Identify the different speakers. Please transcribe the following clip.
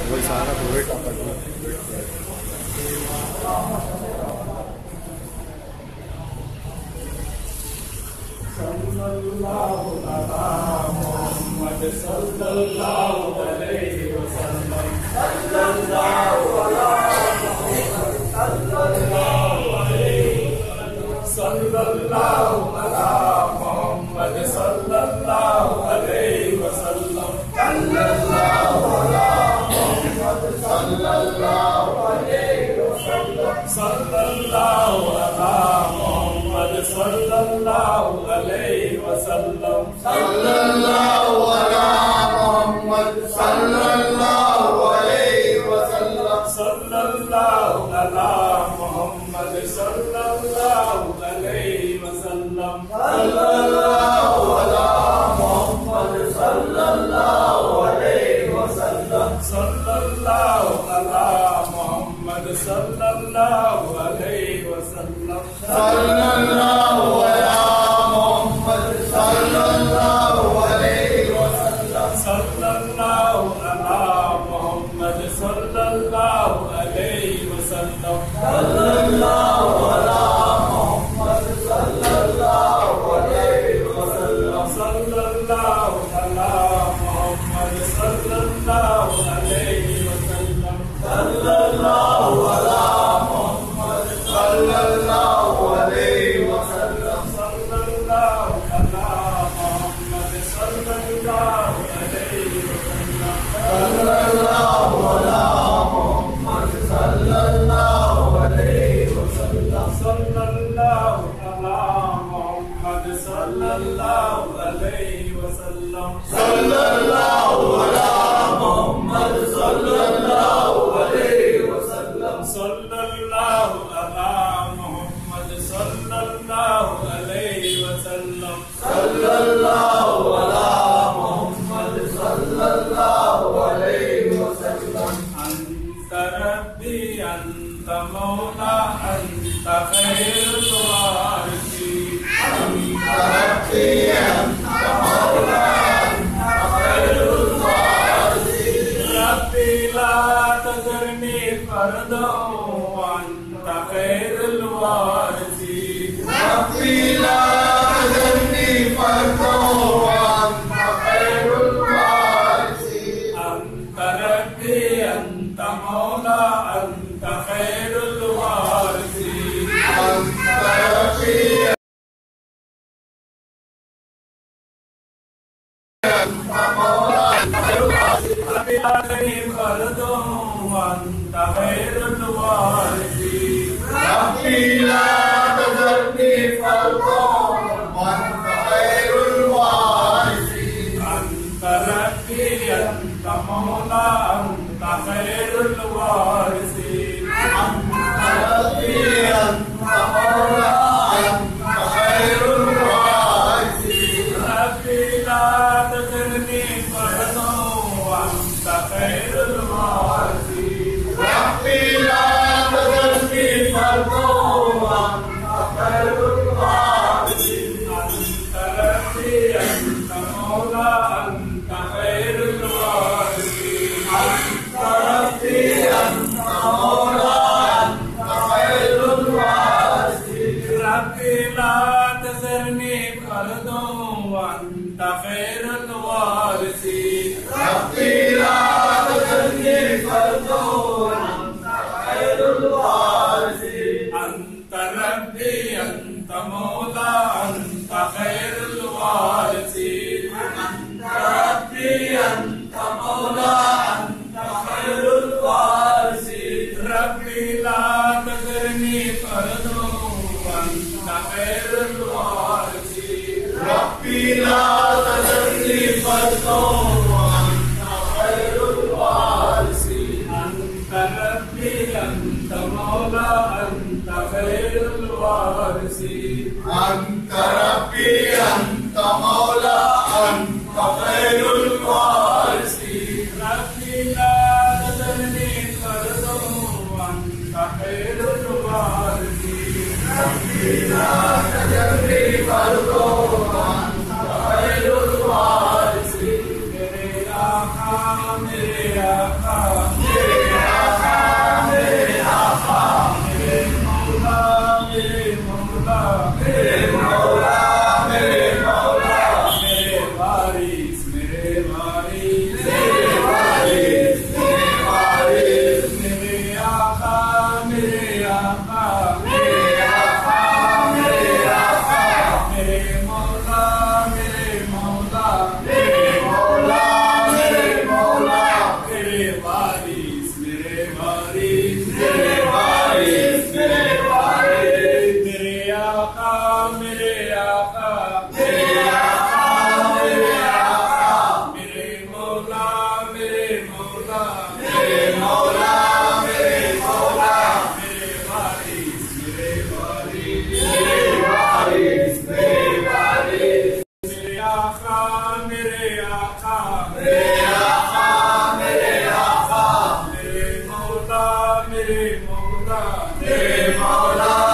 Speaker 1: वही सारा वेट आता है। सल्लल्लाहु अला मुहम्मद सल्लल्लाहु अलैहि वसल्लम सल्लल्लाहु अला सल्लल्लाहु अला मुहम्मद सल्लल्लाहु अलैहि वसल्लम सल्लल्लाहु अला मुहम्मद सल्लल्लाहु अलैहि वसल्लम सल्लल्लाहु अला मुहम्मद सल्लल्लाहु अलैहि वसल्लम सल्लल्लाहु अला मुहम्मद सल्लल्लाहु अलैहि वसल्लम सल्लल्लाहु अला मुहम्मद सल्लल्लाहु अलैहि वसल्लम सल्लल्लाहु अला मुहम्मद सल्लल्लाहु अलैहि वसल्लम सल्लल्लाहु अला मुहम्मद सल्लल्लाहु अलैहि वसल्लम सल्लल्लाहु अला मुहम्मद सल्लल्लाहु अलैहि वसल्लम सल्लल्लाहु अला मुहम्मद सल्लल्लाहु अलैहि वसल्लम सल्लल्लाहु अला मुहम्मद सल्लल्लाहु अलैहि वसल्लम सल्लल्लाहु अला मुहम्मद सल्लल्लाहु अलैहि वसल्लम सल्लल्लाहु अला मुहम्मद सल्लल्लाहु अलैहि वसल्लम सल्लल्लाहु अला मुहम्मद सल्लल्लाहु अलैहि वसल्लम सल्लल्लाहु अला मुहम्मद सल्लल्लाहु अलैहि वसल्लम सल्लल्लाहु अला मुहम्मद सल्लल्लाहु अलैहि वसल्लम सल्लल्लाहु अला मुहम्मद सल्लल्लाहु अलैहि वसल्लम सल्लल्लाहु अला मुहम्मद सल्लल्लाहु अलैहि वसल्लम सल्लल्लाहु अला मुहम्मद सल्लल्लाहु अलैहि वसल्लम अंत रब्बी अंत मौला अंत खैरुल वारिसीन अंत रब्बी अंत मौला अंत खैरुल वारिसीन रब्बी ला तज़रनी फर्दो अंत खैरुल वारिसीन रब्बी ला तज़रनी फर्दो अंत खैरुल वारिसीन अंत रब्बी अंत मौला अंत खैरुल वारिसीन अंत रब्बी अंत मौला रब्बी ला तज़रनी फर्दो अंत खैरुल वारिसीन रब्बी ला तज़रनी फर्दो अंत खैरुल वारिसीन अंत रब्बी अंत मौला अंत खैरुल वारिसीन अंत रब्बी अंत मौला अंत खैरुल वारिसीन रब्बी ला तज़रनी फर्दो अंत खैरुल वारिसीन रब्बी ला तज़रनी फर्दो अंत खैरुल वारिसीन अंत रब्बी अंत मौला अंत खैरुल वारिसीन अंत रब्बी अंत मौला अंत खैरुल वारिसीन रब्बी ला तज़रनी फर्दो अंत खैरुल वारिसीन रब्बी ला तज़रनी फर्दो अंत खैरुल वारिसीन अंत रब्बी अंत मौला अंत खैरुल वारिसीन अंत रब्बी अंत मौला अंत खैरुल वारिसीन रब्बी ला तज़रनी फर्दो अंत खैरुल वारिसीन रब्बी ला तज़रनी फर्दो अंत खैरुल वारिसीन अंत रब्बी अंत मौला अंत खैरुल वारिसीन अंत रब्बी अंत मौला अंत खैरुल वारिसीन रब्बी ला तज़रनी फर्दो अंत खैरुल वारिसीन रब्बी ला तज़रनी फर्दो अंत खैरुल वारिसीन मेरे आका मेरे मौला